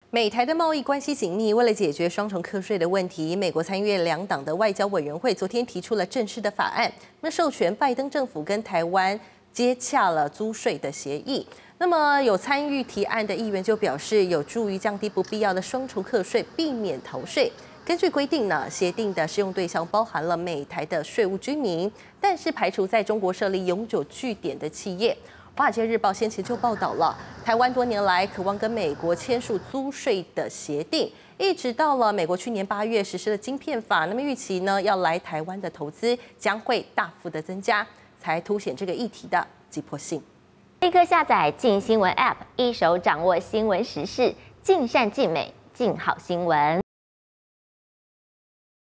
美台的贸易关系紧密，为了解决双重课税的问题，美国参议院两党的外交委员会昨天提出了正式的法案，授权拜登政府跟台湾接洽了租税的协议。那么有参与提案的议员就表示，有助于降低不必要的双重课税，避免逃税。根据规定呢，协定的适用对象包含了美台的税务居民，但是排除在中国设立永久据点的企业。《华尔街日报》先前就报道了，台湾多年来渴望跟美国签署租税的协定，一直到了美国去年8月实施了晶片法，那么预期呢要来台湾的投资将会大幅的增加，才凸显这个议题的急迫性。 立刻下载镜新闻 App， 一手掌握新闻时事，尽善尽美，尽好新闻。